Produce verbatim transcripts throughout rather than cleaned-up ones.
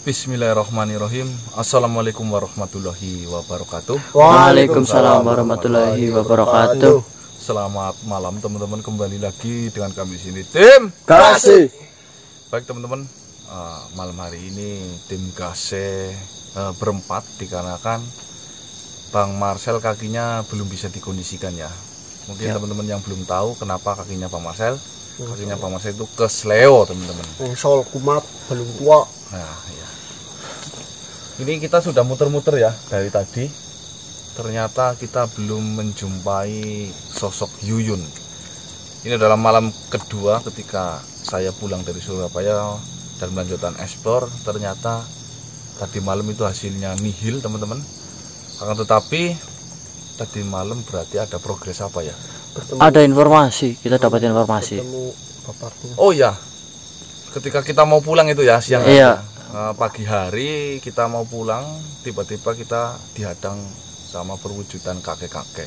Bismillahirrahmanirrahim. Assalamualaikum warahmatullahi wabarakatuh. Waalaikumsalam warahmatullahi wabarakatuh. Selamat malam teman-teman, kembali lagi dengan kami di sini tim Kasih. Baik teman-teman, uh, malam hari ini tim Kasih uh, berempat dikarenakan Bang Marcel kakinya belum bisa dikondisikan ya. Mungkin ya. Teman-teman yang belum tahu kenapa kakinya Bang Marcel. Kakinya Bang Marcel itu kesleo teman-teman. Sol kumat belum tua. Nah ya. Ini kita sudah muter-muter ya dari tadi. Ternyata kita belum menjumpai sosok Yuyun. Ini adalah malam kedua ketika saya pulang dari Surabaya dan melanjutkan eksplor. Ternyata tadi malam itu hasilnya nihil teman-teman. Akan tetapi tadi malam berarti ada progres apa ya? Bertemu, ada informasi, kita dapat informasi. Oh ya, ketika kita mau pulang itu ya siang iya. hari. Pagi hari kita mau pulang, tiba-tiba kita dihadang sama perwujudan kakek-kakek.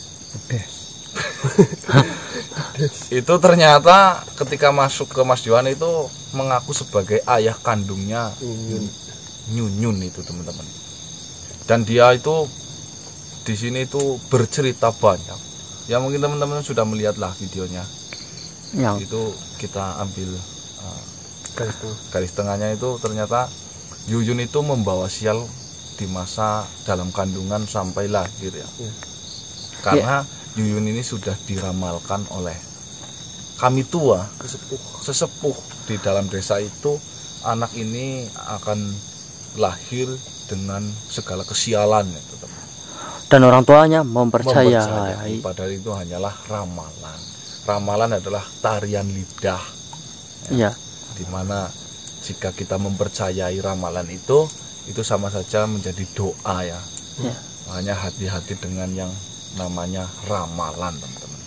Itu ternyata ketika masuk ke Mas Johan itu mengaku sebagai ayah kandungnya Nyunyun itu teman-teman. Dan dia itu di sini itu bercerita banyak. Ya mungkin teman-teman sudah melihatlah videonya. Ya. Itu kita ambil uh, garis, tengah. garis tengahnya itu ternyata Yuyun itu membawa sial di masa dalam kandungan sampai lahir ya. ya. Karena ya. Yuyun ini sudah diramalkan oleh kami tua, sesepuh. sesepuh di dalam desa itu, anak ini akan lahir dengan segala kesialan ya, teman. Dan orang tuanya mempercayai. mempercayai. Padahal itu hanyalah ramalan. Ramalan adalah tarian lidah. Ya. ya. Dimana jika kita mempercayai ramalan itu, itu sama saja menjadi doa ya. ya. Makanya hati-hati dengan yang namanya ramalan teman-teman.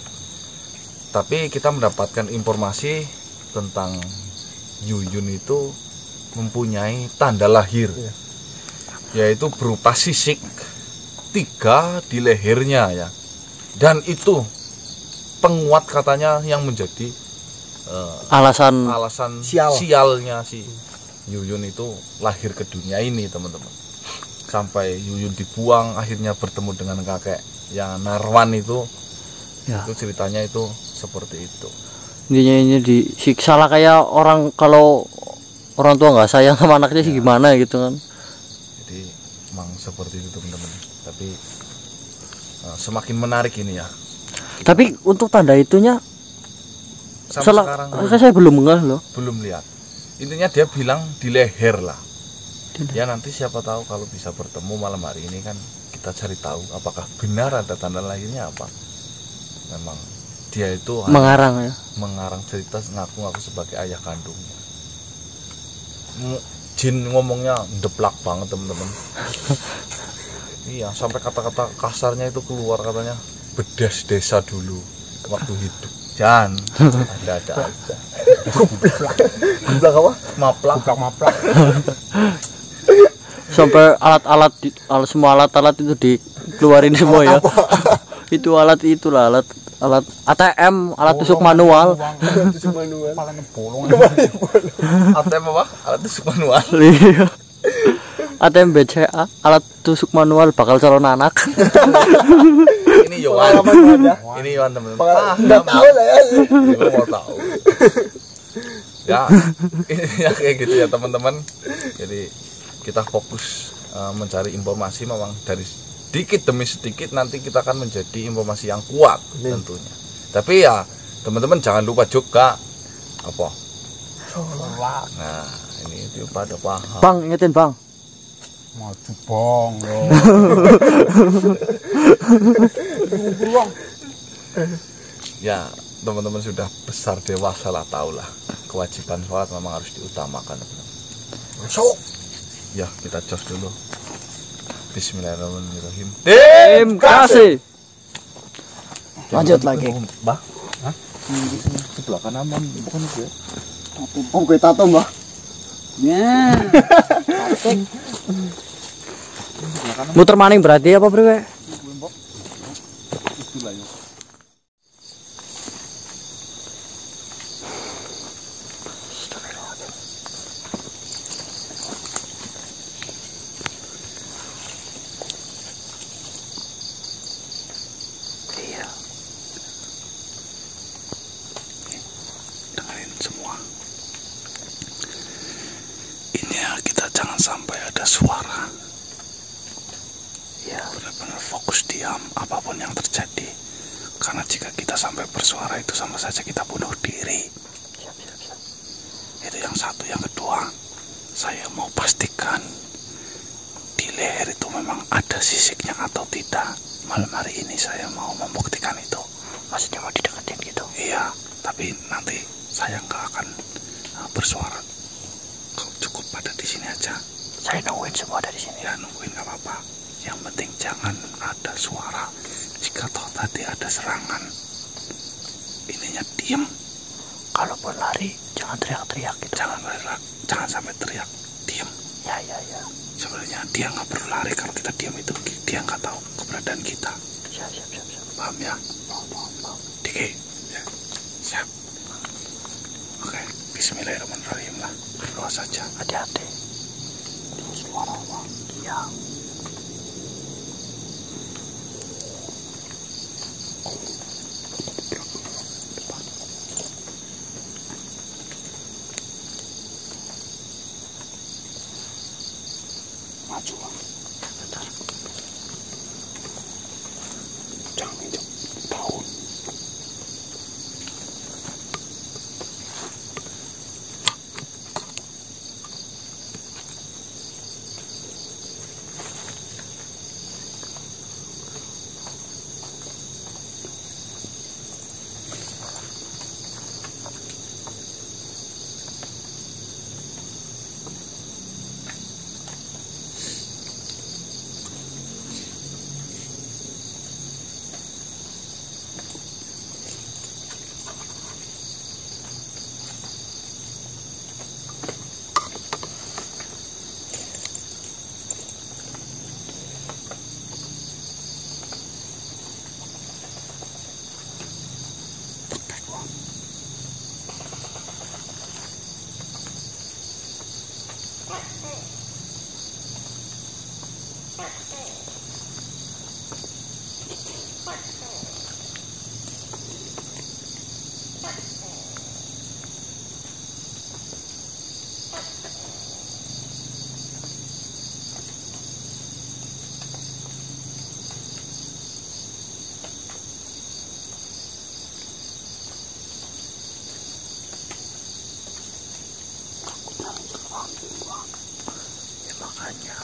Tapi kita mendapatkan informasi tentang Yuyun itu mempunyai tanda lahir, ya. Yaitu berupa sisik tiga di lehernya ya. Dan itu penguat katanya yang menjadi Uh, alasan alasan Sial. sialnya si Yuyun itu lahir ke dunia ini teman-teman. Sampai Yuyun dibuang akhirnya bertemu dengan kakek yang Narwan itu ya. Itu ceritanya itu seperti itu. Intinya ini disiksa lah kayak orang kalau orang tua nggak sayang sama anaknya ya. Sih gimana gitu kan. Jadi emang seperti itu teman-teman. Tapi uh, semakin menarik ini ya. Tapi untuk tanda itunya sampai Salah, sekarang saya belum ngeh loh. Belum lihat. Intinya dia bilang di leher lah. Ya nanti siapa tahu kalau bisa bertemu malam hari ini kan kita cari tahu apakah benar ada tanda lahirnya apa. Memang dia itu mengarang ya. Mengarang cerita ngaku-ngaku sebagai ayah kandungnya. Jin ngomongnya deplak banget teman-teman. Iya, sampai kata-kata kasarnya itu keluar katanya bedas desa dulu waktu hidup. Jangan ada-ada aja. Gublak apa? Maplak. Gublak maplak. Sampai alat-alat, alat semua alat-alat itu dikeluarin semua ya. Itu alat itulah alat alat A T M, alat tusuk manual. Tusuk manual. A T M apa? Alat tusuk manual. Iya. A T M B C A, alat tusuk manual bakal calon anak. Ini Yohan. Ini Yohan teman-teman. Ah, enggak tahu lah ya. Lu mau tahu. Ya, ini ya kayak gitu ya teman-teman. Jadi kita fokus uh, mencari informasi memang dari sedikit demi sedikit nanti kita akan menjadi informasi yang kuat tentunya. Tapi ya teman-teman jangan lupa juga apa? Sholat. Nah, ini itu pada paham. Bang, ingetin Bang. Maju bong loh. Ya teman-teman sudah besar dewasa lah, tahulah kewajiban sholat memang harus diutamakan. Masuk. Ya kita jos dulu. Bismillahirrahmanirrahim. Tim Kasih. Lanjut lagi. Bah, hah? Ini sebelah kanan bukan itu ya? Oh gue tato mbah. Ya. Muter maning berarti apa bro? Itulah ya. jangan sampai ada suara. Ya. Benar-benar fokus diam apapun yang terjadi. Karena jika kita sampai bersuara itu sama saja kita bunuh diri. Siap, siap, siap. Itu yang satu. Yang kedua, saya mau pastikan di leher itu memang ada sisiknya atau tidak. Malam hari ini saya mau membuktikan itu. Maksudnya mau dideketin gitu? Iya, tapi nanti saya nggak akan uh, bersuara. Cukup pada di sini aja. Saya nungguin semua dari sini. Ya, nungguin nggak apa-apa. Yang penting jangan ada suara. Jika toh tadi ada serangan, ininya diem. Kalaupun lari, jangan teriak-teriak gitu. Jangan bergerak, jangan sampai teriak. Diem. Ya, ya, ya. Sebenarnya dia nggak perlu lari. Kalau kita diam itu dia nggak tahu keberadaan kita. Siap, siap, siap, siap. Paham ya? Paham, paham, paham. Diki, ya. Siap. Oke, bismillahirrahmanirrahim lah. Berdoa saja. Hati-hati. Suara apa? Iya. Maju lah. Bentar. Jangan injak daun. Ya makanya.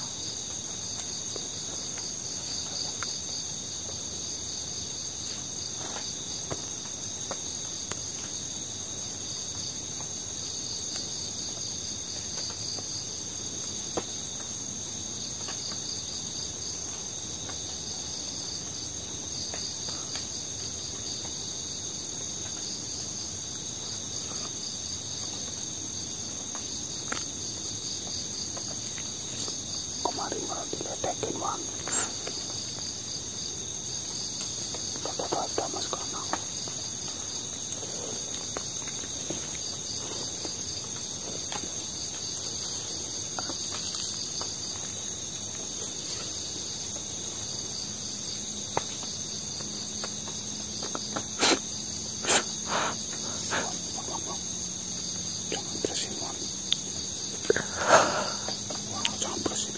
Kemarin malah diledekin, Wan. Kata ada Mas Kanang. Jangan bersin, Wan. Wah, jangan bersin.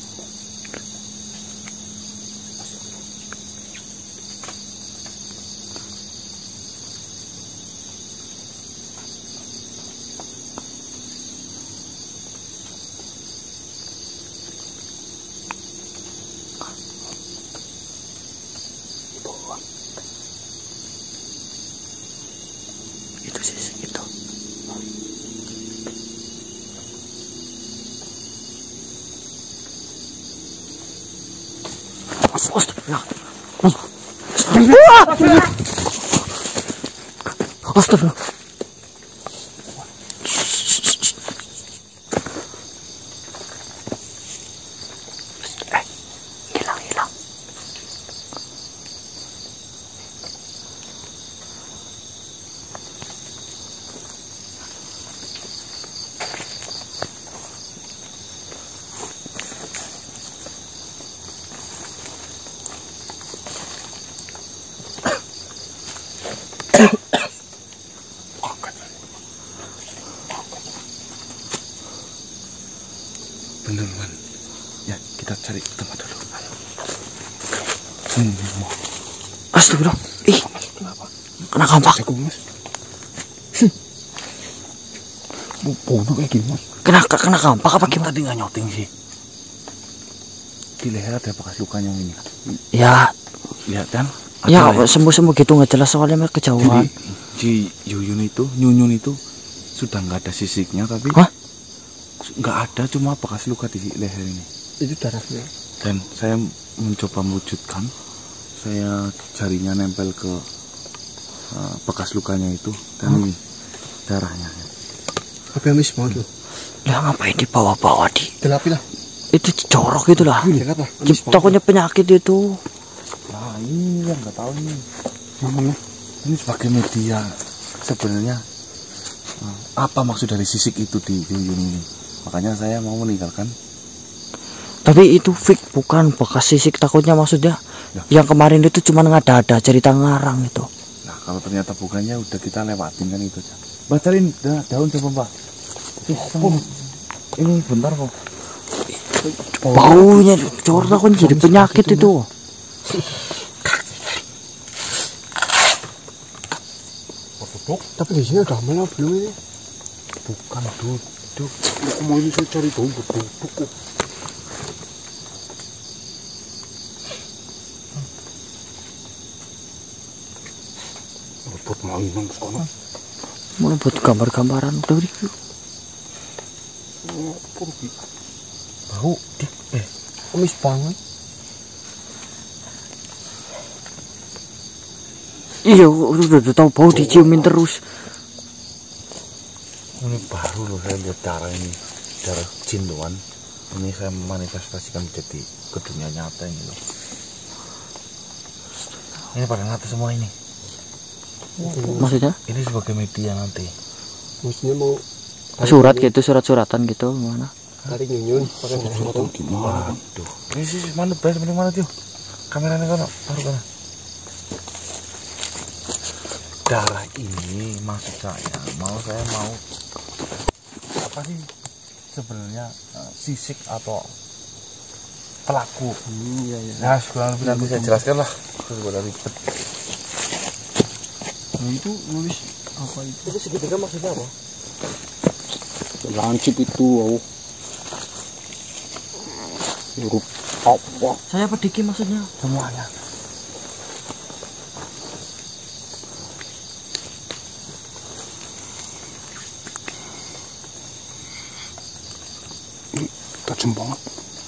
Itu sih itu. Astagfirullah. Astagfirullah. Astagfirullah. Eh, hilang, hilang. bener man. Ya kita cari tempat dulu. Ayo. Hmm, Astagfirullah. Ih, kena kampak. Aku mas. Bodoh kayak gini mas. Kena kena kampak apa gimana? tadi nggak nyoting sih. Di leher ada bekas lukanya ini. Ya, Lihat kan? ya Ada sembuh-sembuh gitu nggak jelas soalnya mereka kejauhan. Jadi, si Yuyun itu, Nyunyun itu sudah nggak ada sisiknya tapi Hah? nggak ada, cuma bekas luka di leher ini. Itu darahnya. Dan saya mencoba mewujudkan, saya jarinya nempel ke uh, bekas lukanya itu dan ini darahnya. Apa yang mis banget lo? Lah ngapain dibawa-bawa di? Telapi lah. Itu jorok gitu lah. Telap lah. Takutnya penyakit itu. Nah iya nggak tahu nih. Mana? Ini sebagai media sebenarnya uh, apa maksud dari sisik itu di Yuyun ini? Makanya saya mau meninggalkan. Tapi itu fake bukan bekas sisik, takutnya maksudnya Ya. yang kemarin itu cuma ngada-ada cerita ngarang itu. Nah kalau ternyata bukannya udah kita lewatin kan itu aja. Batalin da daun coba mbak. Oh, ini bentar kok. Baunya jorok, takutnya jadi penyakit itu. Duduk. Tapi di sini udah malam belum ini? Bukan duduk. Aku mau ini saya cari bau duduk. Buat mainan sekolah. Mau buat gambar-gambaran udah review. Pergi. Bau dik eh kumis banget. Iya, udah, udah tahu bau diciumin terus. Ini baru loh saya lihat darah ini, darah jin doan. Ini saya manifestasikan menjadi ke dunia nyata ini loh. Ini pada mati semua ini. Maksudnya? Ini sebagai media nanti. Maksudnya mau Surat gitu, surat-suratan gitu gimana? tarik nyunyun pakai foto. Waduh. Ini sih mana bayar mending mana tuh? Kameranya kan taruh kana. Darah ini maksud saya mau saya mau apa sih sebenarnya uh, sisik atau pelaku. Hmm, iya iya. Nah, kurang lebih nanti saya jelaskan lah. Terus gue ribet. Nah, itu nulis apa itu? Itu segitiga maksudnya apa? Lancip itu, wow. Huruf apa? Saya pediki maksudnya. Semuanya. Tajam banget.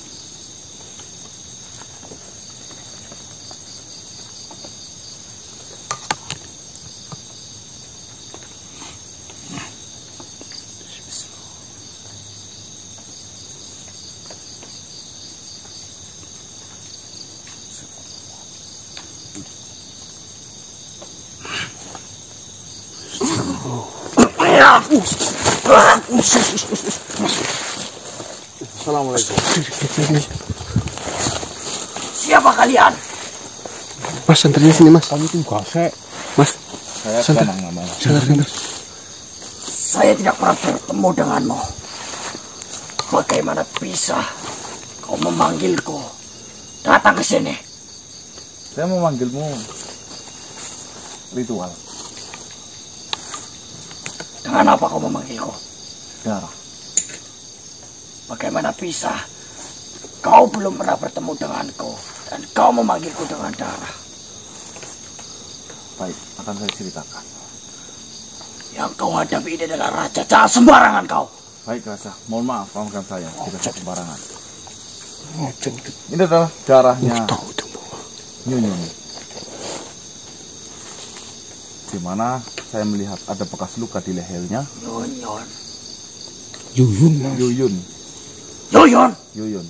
Assalamualaikum. Siapa kalian? Mas, santernya sini mas. Kami tuh gasek. Mas, Saya Santai. tenang namanya. santer santer. Saya tidak pernah bertemu denganmu. Bagaimana bisa kau memanggilku? Datang ke sini. Saya memanggilmu ritual Dengan apa kau memanggilku? darah. Bagaimana bisa kau belum pernah bertemu denganku dan kau memanggilku dengan darah? Baik, akan saya ceritakan. Yang kau hadapi ini adalah raja. Jangan sembarangan kau. Baik Raja, mohon maaf maafkan saya tidak saya sembarangan. Oh, jangan Ini adalah darahnya tahu tuh. Nyunyun. Di mana saya melihat ada bekas luka di lehernya. Yuyun. Yuyun mas. Yuyun, Yuyun. Yuyun.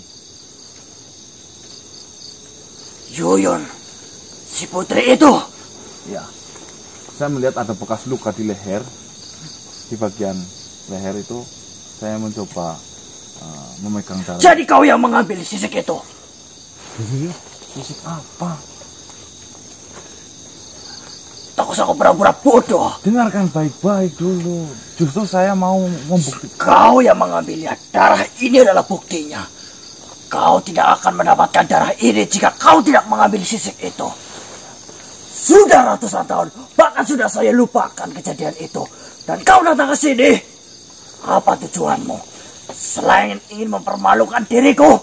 Yuyun. Si putri itu. Ya, saya melihat ada bekas luka di leher. Di bagian leher itu, saya mencoba uh, memegang darah. Jadi kau yang mengambil sisik itu. Iya. Sisik apa? Tak usah kau pura-pura bodoh. Dengarkan baik-baik dulu. Justru saya mau membuktikan. Kau yang mengambilnya. Darah ini adalah buktinya. Kau tidak akan mendapatkan darah ini jika kau tidak mengambil sisik itu. Sudah ratusan tahun, bahkan sudah saya lupakan kejadian itu. Dan kau datang ke sini. Apa tujuanmu? Selain ingin mempermalukan diriku?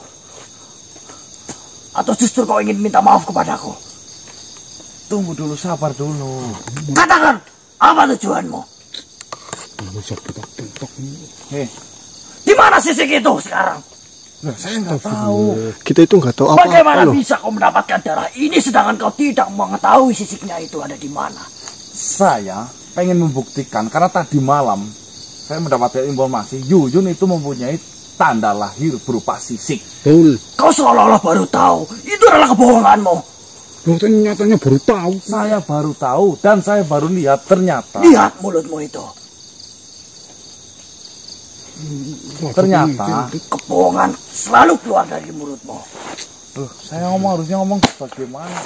Atau justru kau ingin minta maaf kepadaku? Tunggu dulu, sabar dulu. Katakan, apa tujuanmu? Hei, Di mana sisik itu sekarang? nah, saya nggak tahu. Kita itu nggak tahu apa-apa Bagaimana loh. bisa kau mendapatkan darah ini sedangkan kau tidak mengetahui sisiknya itu ada di mana? Saya pengen membuktikan karena tadi malam saya mendapatkan informasi Yuyun itu mempunyai tanda lahir berupa sisik. Betul. Kau seolah-olah baru tahu. Itu adalah kebohonganmu. Loh, nyatanya baru tahu. Saya baru tahu dan saya baru lihat ternyata Lihat mulutmu itu. ternyata Kebohongan selalu keluar dari mulutmu. Loh, saya ngomong harusnya ngomong bagaimana?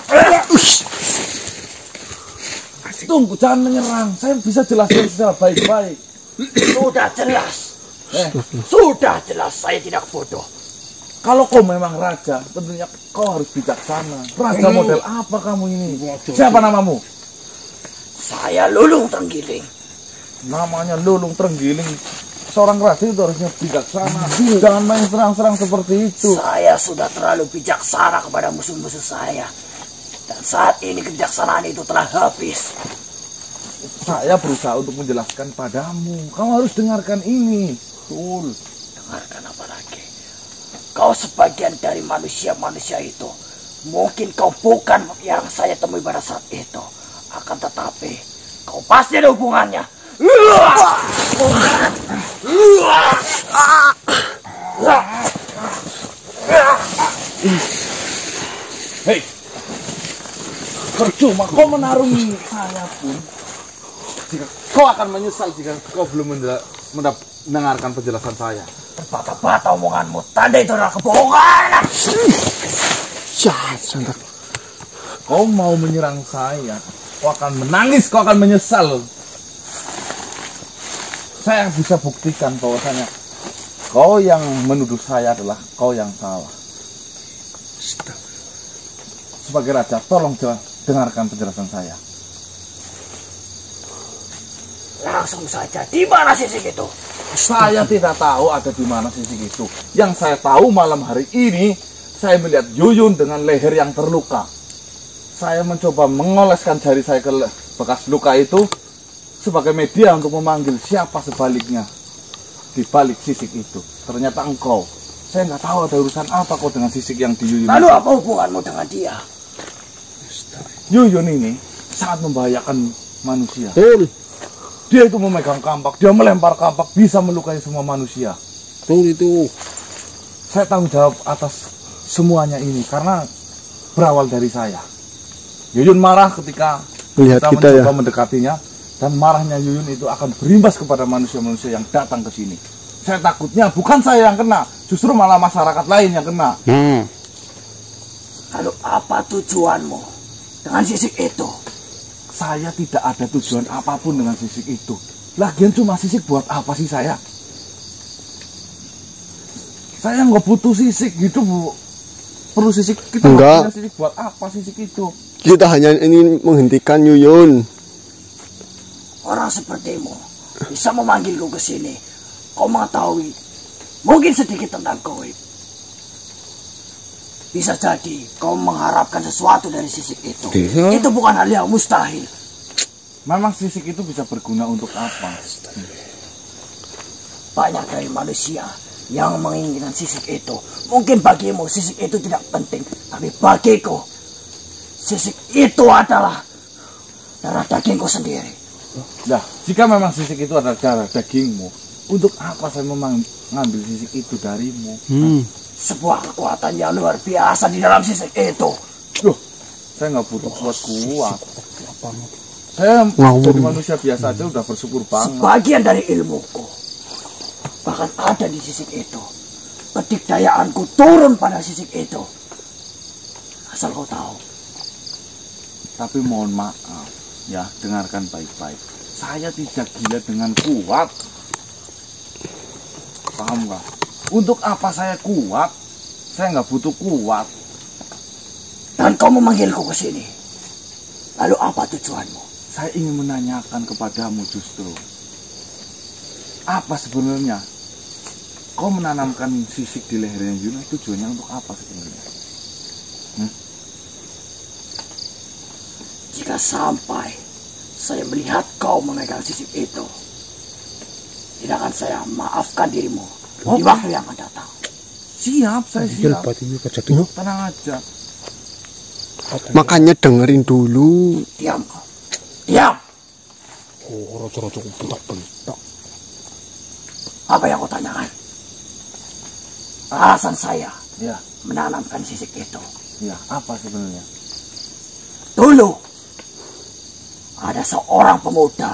Tunggu, jangan menyerang. Saya bisa jelaskan secara baik-baik. Sudah jelas. Eh, Sudah jelas saya tidak bodoh. kalau kau memang raja, tentunya kau harus bijaksana. Raja model apa kamu ini? Siapa namamu? Saya Lulung Trenggiling. Namanya Lulung Trenggiling. Seorang raja itu harusnya bijaksana. Jangan main serang-serang seperti itu. Saya sudah terlalu bijaksana kepada musuh-musuh saya. Dan saat ini kebijaksanaan itu telah habis. Saya berusaha untuk menjelaskan padamu. Kamu harus dengarkan ini. Betul. Dengarkan apa lagi? Kau sebagian dari manusia-manusia itu. Mungkin kau bukan yang saya temui pada saat itu. Akan tetapi, kau pasti ada hubungannya. Hei, percuma kau menarungi saya pun. Jika kau akan menyesal jika kau belum mendela- mendap- mendengarkan penjelasan saya. Terbata-bata omonganmu. Tanda itu adalah kebohongan. Jahat, sangat. Kau mau menyerang saya, kau akan menangis, kau akan menyesal. Saya bisa buktikan bahwasanya kau yang menuduh saya adalah kau yang salah. Sebagai raja, tolong jelas, dengarkan penjelasan saya. Langsung saja. Di mana sisik itu? Saya tidak tahu ada di mana sisik itu. Yang saya tahu malam hari ini, saya melihat Yuyun dengan leher yang terluka. Saya mencoba mengoleskan jari saya ke le- bekas luka itu sebagai media untuk memanggil siapa sebaliknya di balik sisik itu. Ternyata engkau. Saya nggak tahu ada urusan apa kau dengan sisik yang di Yuyun. Lalu apa hubunganmu dengan dia? Yuyun ini sangat membahayakan manusia. Betul. Dia itu memegang kampak, dia melempar kampak, bisa melukai semua manusia. Betul itu. Saya tanggung jawab atas semuanya ini karena berawal dari saya. Yuyun marah ketika Lihat kita mencoba ya. mendekatinya, dan marahnya Yuyun itu akan berimbas kepada manusia-manusia yang datang ke sini. Saya takutnya bukan saya yang kena, justru malah masyarakat lain yang kena. Hmm. Lalu apa tujuanmu dengan sisik itu? Saya tidak ada tujuan apapun dengan sisik itu. Lagian cuma sisik buat apa sih saya? Saya nggak butuh sisik gitu, Bu. Perlu sisik, kita nggak Enggak. punya sisik buat apa sisik itu? Kita hanya ingin menghentikan Yuyun. Orang sepertimu bisa memanggilku ke sini. Kau mengetahui mungkin sedikit tentang goib. Bisa jadi kau mengharapkan sesuatu dari sisik itu. Bisa. Itu bukan hal yang mustahil. Memang sisik itu bisa berguna untuk apa? Banyak dari manusia yang menginginkan sisik itu. Mungkin bagimu sisik itu tidak penting, tapi bagiku sisik itu adalah darah dagingku sendiri. Nah, jika memang sisik itu adalah darah dagingmu, untuk apa saya memang ngambil sisik itu darimu? Hmm. Sebuah kekuatan yang luar biasa di dalam sisik itu. Loh, saya nggak butuh kuat kuat. Saya Ngawur. jadi manusia biasa aja udah bersyukur banget. Sebagian dari ilmuku bahkan ada di sisik itu. Kedikdayaanku turun pada sisik itu. Asal kau tahu. Tapi mohon maaf, Ya, dengarkan baik-baik. Saya tidak gila dengan kuat. Paham nggak? Untuk apa saya kuat? Saya nggak butuh kuat. Dan kau memanggilku ke sini. Lalu apa tujuanmu? Saya ingin menanyakan kepadamu justru. Apa sebenarnya kau menanamkan sisik di lehernya Yuna? Tujuannya untuk apa sebenarnya? Hmm? Jika sampai saya melihat kau memegang sisik itu, tidak akan saya maafkan dirimu di waktu yang akan datang. Siap, saya siap. Dulu. Tenang aja. Makanya dengerin dulu. Diam kau. Diam. Oh, rojo-rojo bentak-bentak. Apa yang kau tanyakan? Alasan saya Ya, menanamkan sisik itu. ya. Apa sebenarnya? Dulu ada seorang pemuda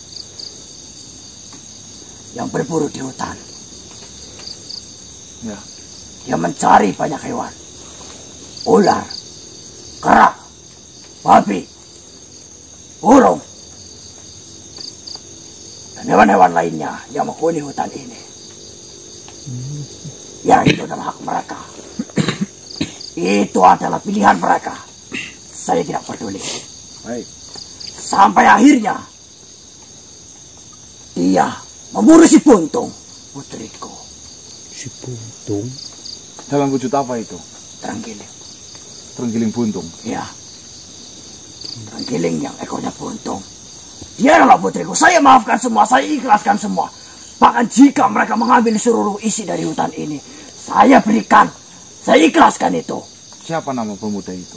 yang berburu di hutan. Ya. Dia mencari banyak hewan. Ular, kera, babi, burung, dan hewan-hewan lainnya yang menghuni hutan ini. Ya, itu adalah hak mereka. Itu adalah pilihan mereka. Saya tidak peduli. Baik. Sampai akhirnya dia memburu si Buntung, putriku. Si Buntung. Dalam wujud apa itu? Terenggiling. Terenggiling buntung. Ya. Terenggiling yang ekornya buntung. Dia adalah putriku. Saya maafkan semua. Saya ikhlaskan semua. Bahkan jika mereka mengambil seluruh isi dari hutan ini, saya berikan. Saya ikhlaskan itu. Siapa nama pemuda itu?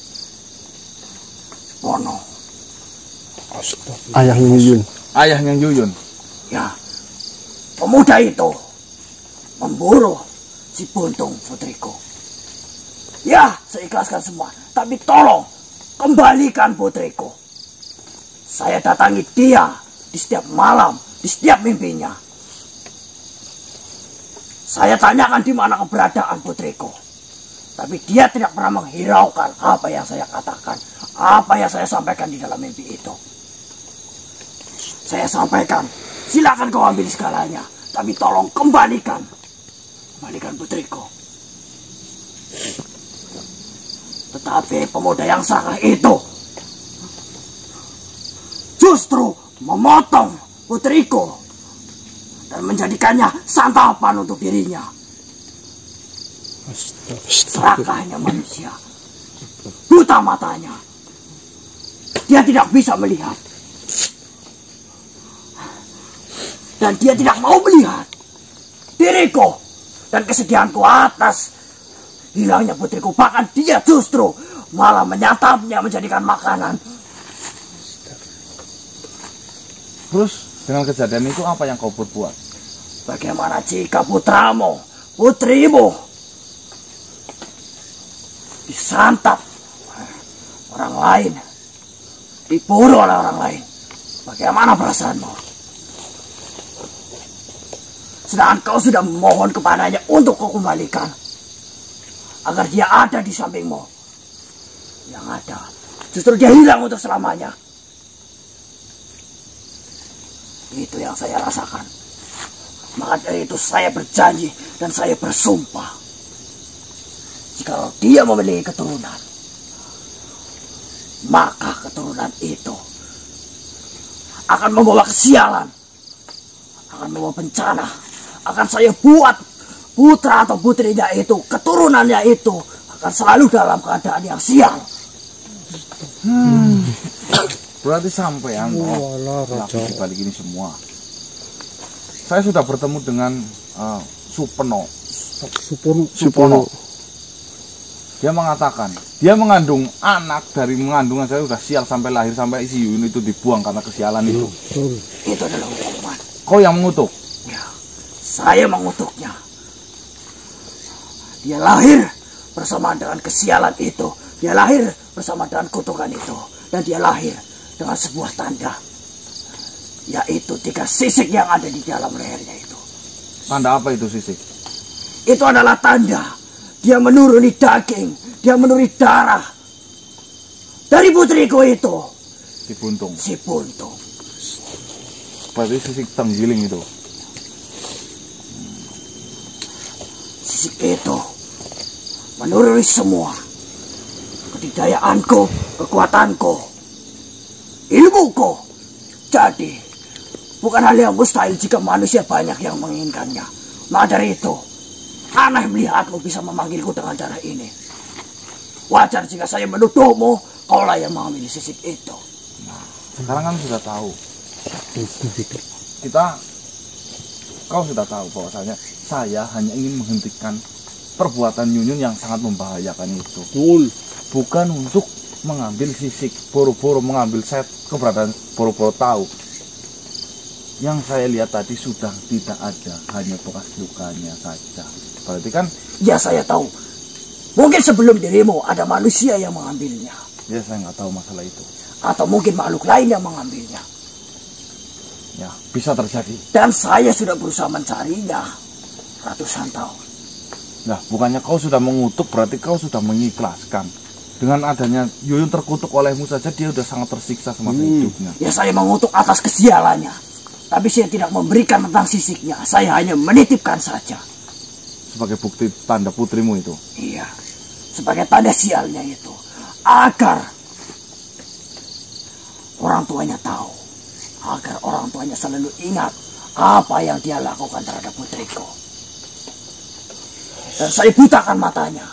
Pono. Astaga. Ayahnya Yuyun. Ayahnya Yuyun. Ya. Pemuda itu memburu si Buntung, putriku. Ya, saya ikhlaskan semua. Tapi tolong, kembalikan putriku. Saya datangi dia di setiap malam, di setiap mimpinya. Saya tanyakan di mana keberadaan putriku. Tapi dia tidak pernah menghiraukan apa yang saya katakan, apa yang saya sampaikan di dalam mimpi itu. Saya sampaikan, silakan kau ambil segalanya. Tapi tolong kembalikan. Kembalikan putriku. Tetapi pemuda yang salah itu justru memotong putriku dan menjadikannya santapan untuk dirinya. Serakahnya manusia, buta matanya, dia tidak bisa melihat, dan dia tidak mau melihat diriku dan kesedihanku atas hilangnya putriku. Bahkan dia justru malah menyantapnya, menjadikan makanan. Terus dengan kejadian itu apa yang kau perbuat? Bagaimana jika putramu, putrimu disantap orang lain, diburu oleh orang lain? Bagaimana perasaanmu? Sedangkan kau sudah memohon kepadanya untuk kau kembalikan, agar dia ada di sampingmu. Yang ada, justru dia hilang untuk selamanya. Itu yang saya rasakan. Maka dari itu saya berjanji dan saya bersumpah, jika dia memiliki keturunan, maka keturunan itu akan membawa kesialan, akan membawa bencana. Akan saya buat putra atau putrinya itu, keturunannya itu akan selalu dalam keadaan yang sial. Hmm. Berarti sampai yang Walah, Raja. balik ini semua. Saya sudah bertemu dengan uh, Supeno. Supono. Supono. Dia mengatakan dia mengandung anak dari mengandungan saya sudah sial sampai lahir, sampai si Yuyun itu dibuang karena kesialan itu. Betul. Itu adalah hukuman. Kau yang mengutuk. Ya, saya mengutuknya. Dia lahir bersama dengan kesialan itu. Dia lahir bersama dengan kutukan itu. Dan dia lahir dengan sebuah tanda, yaitu tiga sisik yang ada di dalam lehernya itu. Tanda apa itu sisik? Itu adalah tanda dia menuruni daging, dia menuruni darah dari putriku itu. Si Buntung. Si Buntung. Berarti sisik tenggiling itu. Sisik itu menuruni semua kedidayaanku, kekuatanku, ilmuku. Jadi bukan hal yang mustahil jika manusia banyak yang menginginkannya. Maka dari itu, aneh melihatmu bisa memanggilku dengan cara ini. Wajar jika saya menuduhmu, kaulah yang mengambil sisik itu. Nah, sekarang kan sudah tahu. Kita, kau sudah tahu bahwasanya saya hanya ingin menghentikan perbuatan Yunyun yang sangat membahayakan itu. Bukan untuk mengambil sisik, boro-boro mengambil set keberadaan boro-boro tahu. Yang saya lihat tadi sudah tidak ada, hanya bekas lukanya saja. Berarti kan? Ya saya tahu. Mungkin sebelum dirimu ada manusia yang mengambilnya. Ya saya nggak tahu masalah itu. Atau mungkin makhluk lain yang mengambilnya. Ya bisa terjadi. Dan saya sudah berusaha mencarinya ratusan tahun. Nah bukannya kau sudah mengutuk, berarti kau sudah mengikhlaskan. Dengan adanya Yuyun terkutuk olehmu saja, dia sudah sangat tersiksa semasa hmm. hidupnya. Ya saya mengutuk atas kesialannya. Tapi saya tidak memberikan tentang sisiknya. Saya hanya menitipkan saja. Sebagai bukti tanda putrimu itu? Iya. Sebagai tanda sialnya itu. Agar orang tuanya tahu. Agar orang tuanya selalu ingat apa yang dia lakukan terhadap putriku. Dan saya butakan matanya.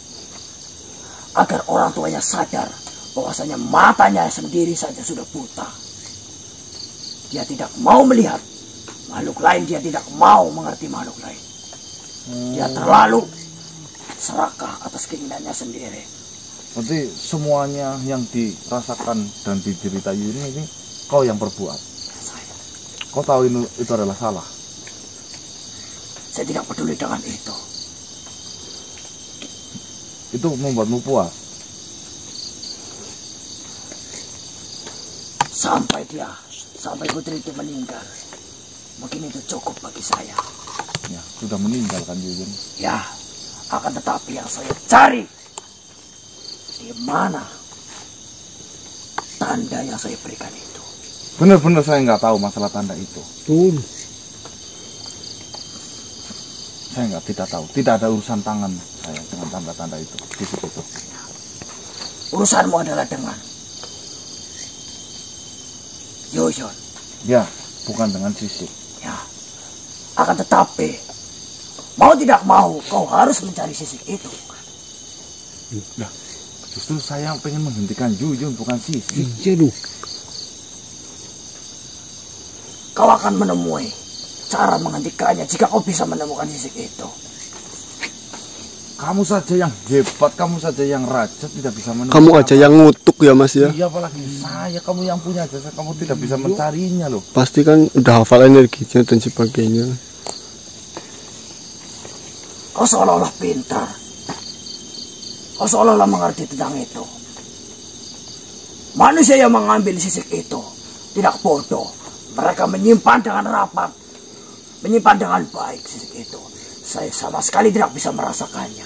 Agar orang tuanya sadar bahwasanya matanya sendiri saja sudah buta. Dia tidak mau melihat makhluk lain, dia tidak mau mengerti makhluk lain. Dia terlalu serakah atas keinginannya sendiri. Berarti semuanya yang dirasakan dan diderita Yuyun ini kau yang perbuat. Saya. Kau tahu itu, itu adalah salah. Saya tidak peduli dengan itu. Itu membuatmu puas. Sampai dia, sampai putri itu meninggal. Mungkin itu cukup bagi saya. Ya, sudah meninggal kan Yuyun? Ya, akan tetapi yang saya cari di mana tanda yang saya berikan itu. Benar-benar saya nggak tahu masalah tanda itu. Betul. Saya nggak tidak tahu. Tidak ada urusan tangan saya dengan tanda-tanda itu. Di situ itu. Urusanmu adalah dengan Yuyun. Ya, bukan dengan sisik. Ya, akan tetapi mau tidak mau kau harus mencari sisik itu. Nah, justru saya pengen menghentikan Yuyun, bukan sisik. Iya loh. Kau akan menemui cara menghentikannya jika kau bisa menemukan sisik itu. Kamu saja yang hebat, kamu saja yang raja tidak bisa menemukan. Kamu aja yang ngutuk ya mas ya. Iya, apalagi saya, kamu yang punya jasa, kamu tidak bisa mencarinya loh. Pasti kan udah hafal energinya dan sebagainya. Kau seolah-olah pintar. Kau seolah-olah mengerti tentang itu. Manusia yang mengambil sisik itu tidak bodoh. Mereka menyimpan dengan rapat, menyimpan dengan baik sisik itu. Saya sama sekali tidak bisa merasakannya.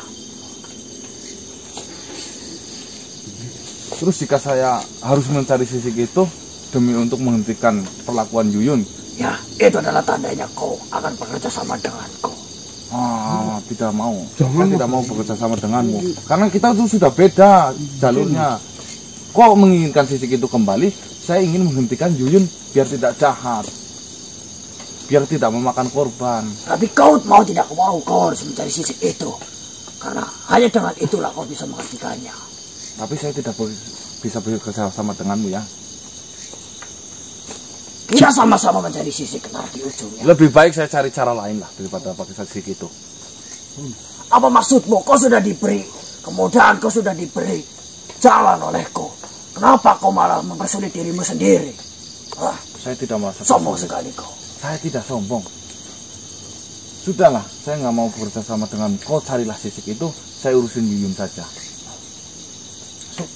Terus jika saya harus mencari sisik itu demi untuk menghentikan perlakuan Yuyun, ya itu adalah tandanya kau akan bekerja sama denganku. Ah, tidak mau. Saya tidak mau bekerja sama denganmu. Karena kita tuh sudah beda jalurnya. Kau menginginkan sisik itu kembali, saya ingin menghentikan Yuyun biar tidak jahat. Biar tidak memakan korban. Tapi kau mau tidak mau, kau harus mencari sisik itu. Karena hanya dengan itulah kau bisa menghentikannya. Tapi saya tidak bisa bekerja sama denganmu ya. Kita sama-sama mencari sisik nanti ujungnya. Lebih baik saya cari cara lain lah daripada pakai sisik itu. Apa maksudmu? Kau sudah diberi kemudahan, kau sudah diberi jalan olehku. Kenapa kau malah mempersulit dirimu sendiri? Hah? Saya tidak merasa sombong sekali kau. Saya tidak sombong. Sudahlah, saya nggak mau bekerja sama dengan kau. Carilah sisik itu, saya urusin Yuyun saja. So.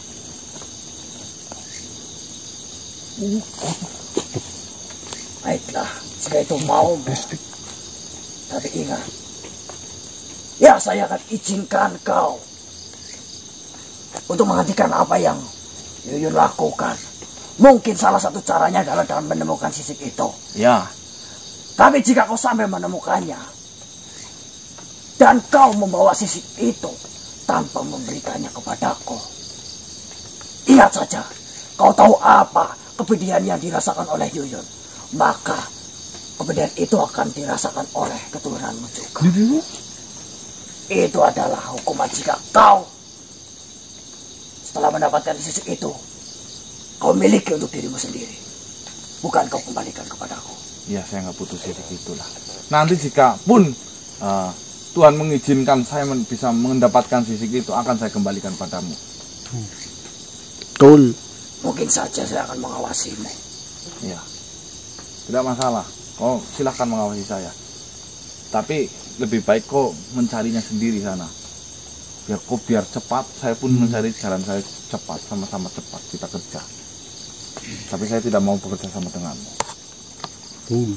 Baiklah, jika itu mau. Tapi ingat, ya saya akan izinkan kau untuk menghentikan apa yang Yuyun lakukan. Mungkin salah satu caranya adalah dengan menemukan sisik itu. Ya. Tapi jika kau sampai menemukannya, dan kau membawa sisik itu tanpa memberikannya kepadaku, ingat saja, kau tahu apa kepedihan yang dirasakan oleh Yuyun, maka kepedihan itu akan dirasakan oleh keturunanmu juga. Itu adalah hukuman jika kau setelah mendapatkan sisik itu, kau miliki untuk dirimu sendiri, bukan kau kembalikan kepadaku. Ya, saya nggak butuh sisik itulah. Nanti jika pun uh, Tuhan mengizinkan saya men bisa mendapatkan sisik itu, akan saya kembalikan padamu. Betul. Mungkin saja saya akan mengawasimu. Ya, tidak masalah. Kau silahkan mengawasi saya. Tapi lebih baik kau mencarinya sendiri sana. Biar kau biar cepat, saya pun hmm. mencari jalan saya cepat, sama-sama cepat kita kerja. Tapi saya tidak mau bekerja sama denganmu. Hmm.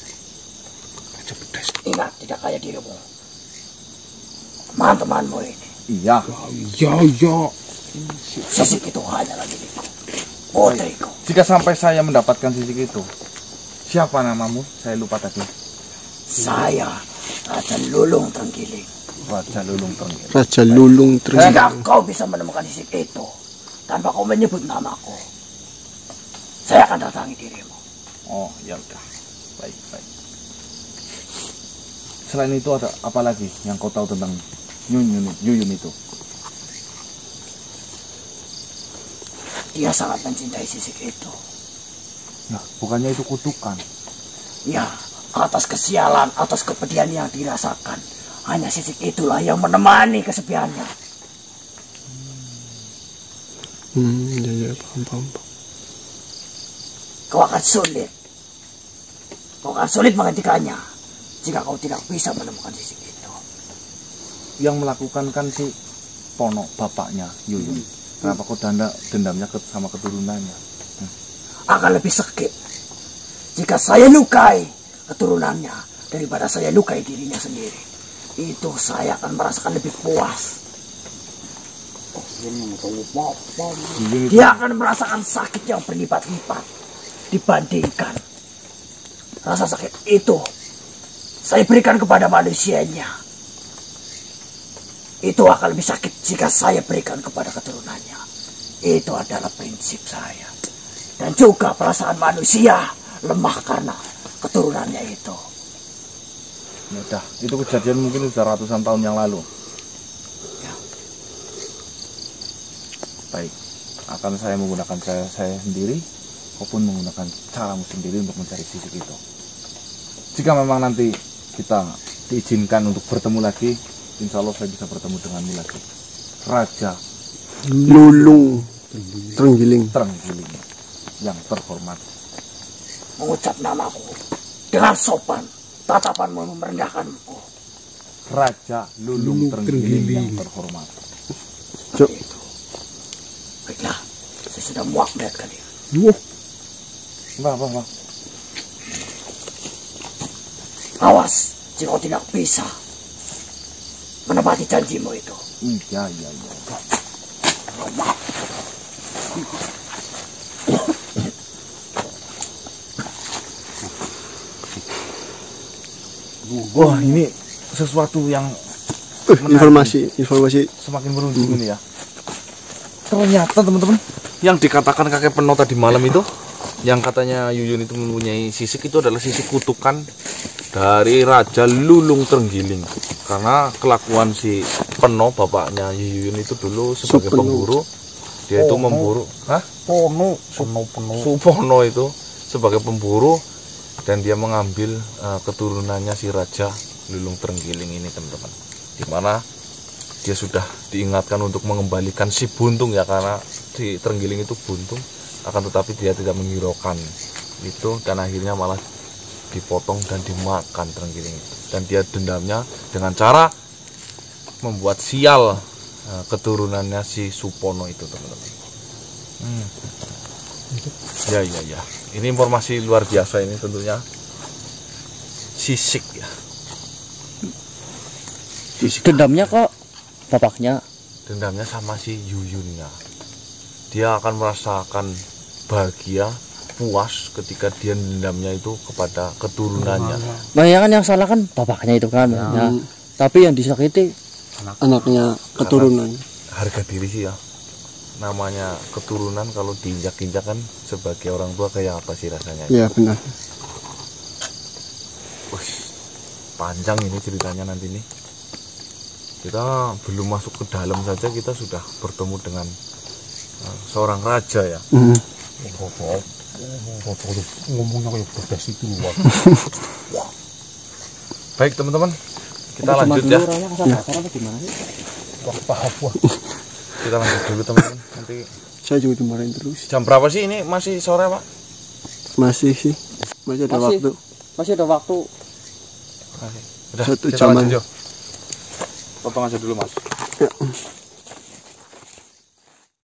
Ingat, tidak kayak dirimu. Teman-temanmu ini. Iya. Ya, ya. Sisik itu hanyalah diriku, putriku. Jika sampai saya mendapatkan sisik itu, siapa namamu? Saya lupa tadi. Saya Raja Lulung Trenggiling. Raja Lulung Trenggiling. Raja Lulung Trenggiling. Jika kau bisa menemukan sisik itu tanpa kau menyebut namaku, saya akan datangi dirimu. Oh, ya udah. Baik, baik. Selain itu ada apa lagi yang kau tahu tentang Yuyun, Yuyun itu? Dia sangat mencintai sisik itu. Ya, bukannya itu kutukan? Ya, atas kesialan, atas kepedihan yang dirasakan, hanya sisik itulah yang menemani kesepiannya. Hmm, ya, ya, paham, paham. Kau akan sulit. Kau akan sulit menghentikannya jika kau tidak bisa menemukan sisik itu. Yang melakukan kan si Pono, bapaknya Yuyun. Hmm. Kenapa kau danda, dendamnya ke, sama keturunannya? Hmm. Akan lebih sakit jika saya lukai keturunannya daripada saya lukai dirinya sendiri. Itu saya akan merasakan lebih puas. Dia akan merasakan sakit yang berlipat-lipat dibandingkan rasa sakit itu saya berikan kepada manusianya. Itu akan lebih sakit jika saya berikan kepada keturunannya. Itu adalah prinsip saya. Dan juga perasaan manusia lemah karena keturunannya itu. Ya udah, itu kejadian mungkin sudah ratusan tahun yang lalu. Ya. Baik, akan saya menggunakan saya, saya sendiri, maupun menggunakan caramu sendiri untuk mencari sisik itu. Jika memang nanti kita diizinkan untuk bertemu lagi, insya Allah saya bisa bertemu denganmu lagi. Raja Lulung Trenggiling. Trenggiling yang terhormat. Mengucap namaku dengan sopan, tatapanmu merendahkanku. Raja Lulung Trenggiling yang terhormat. Cok. Baiklah, saya sudah muak melihat kalian. Wah. Wah, wah, wah. Awas, jika kau tidak bisa menepati janjimu itu. Iya, iya, iya. Wah, ini sesuatu yang Uh, informasi, informasi. semakin beruntung ini ya. Ternyata teman-teman, yang dikatakan kakek Peno tadi malam itu, yang katanya Yuyun itu mempunyai sisik, itu adalah sisik kutukan dari Raja Lulung Trenggiling. Karena kelakuan si Peno, bapaknya Yuyun itu dulu sebagai Supeno. pemburu, dia itu memburu, hah? Pono, Pono, Pono. Supono itu sebagai pemburu, dan dia mengambil uh, keturunannya si Raja Lulung Trenggiling ini, teman-teman. Dimana dia sudah diingatkan untuk mengembalikan si buntung ya, karena si Trenggiling itu buntung, akan tetapi dia tidak menghiraukan itu, dan akhirnya malah dipotong dan dimakan Trenggiling itu. Dan dia dendamnya dengan cara membuat sial uh, keturunannya si Supono itu, teman-teman. Hmm. Ya, ya, ya. Ini informasi luar biasa ini tentunya. Sisik ya. Sisik. Dendamnya kok bapaknya. Dendamnya sama si Yuyunnya. Dia akan merasakan bahagia, puas ketika dia dendamnya itu kepada keturunannya. Nah ya kan yang salah kan bapaknya itu kan ya. Tapi yang disakiti Anaknya keturunan. Harga diri sih ya. Namanya keturunan kalau diinjak-injak kan sebagai orang tua kayak apa sih rasanya? Iya benar. Wih, panjang ini ceritanya nanti nih. Kita belum masuk ke dalam saja kita sudah bertemu dengan uh, seorang raja ya. Hmm. Ngomongnya kayak bedas itu luar. Baik teman-teman, kita lanjut ya. Wah, paham wah. Kita lanjut dulu teman-teman. Nanti Saya juga dimarahin terus. jam berapa sih ini? Masih sore Pak? Masih sih. Masih ada Masih. waktu. masih ada waktu. Udah, Satu kita jaman. lanjut yuk. Potong aja dulu Mas. Ya.